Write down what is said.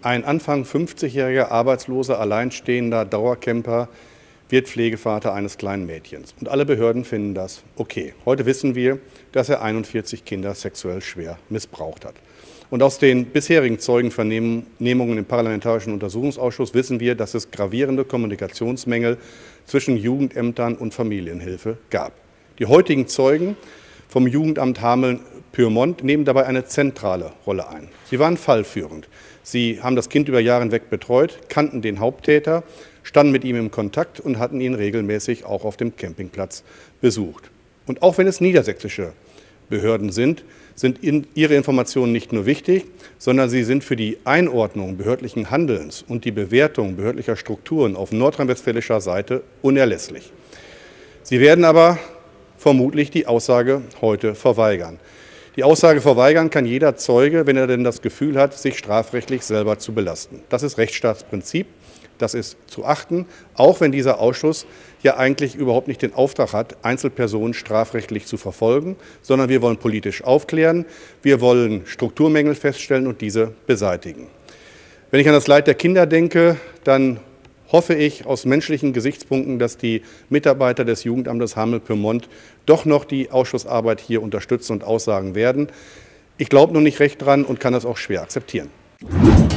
Ein Anfang 50-jähriger arbeitsloser, alleinstehender Dauercamper wird Pflegevater eines kleinen Mädchens. Und alle Behörden finden das okay. Heute wissen wir, dass er 41 Kinder sexuell schwer missbraucht hat. Und aus den bisherigen Zeugenvernehmungen im Parlamentarischen Untersuchungsausschuss wissen wir, dass es gravierende Kommunikationsmängel zwischen Jugendämtern und Familienhilfe gab. Die heutigen Zeugen vom Jugendamt Hameln-Pyrmont nehmen dabei eine zentrale Rolle ein. Sie waren fallführend. Sie haben das Kind über Jahre hinweg betreut, kannten den Haupttäter, standen mit ihm im Kontakt und hatten ihn regelmäßig auch auf dem Campingplatz besucht. Und auch wenn es niedersächsische Behörden sind ihre Informationen nicht nur wichtig, sondern sie sind für die Einordnung behördlichen Handelns und die Bewertung behördlicher Strukturen auf nordrhein-westfälischer Seite unerlässlich. Sie werden aber vermutlich die Aussage heute verweigern. Die Aussage verweigern kann jeder Zeuge, wenn er denn das Gefühl hat, sich strafrechtlich selber zu belasten. Das ist Rechtsstaatsprinzip, das ist zu achten, auch wenn dieser Ausschuss ja eigentlich überhaupt nicht den Auftrag hat, Einzelpersonen strafrechtlich zu verfolgen, sondern wir wollen politisch aufklären, wir wollen Strukturmängel feststellen und diese beseitigen. Wenn ich an das Leid der Kinder denke, dann hoffe ich aus menschlichen Gesichtspunkten, dass die Mitarbeiter des Jugendamtes Hameln-Pyrmont doch noch die Ausschussarbeit hier unterstützen und aussagen werden. Ich glaube nur nicht recht dran und kann das auch schwer akzeptieren.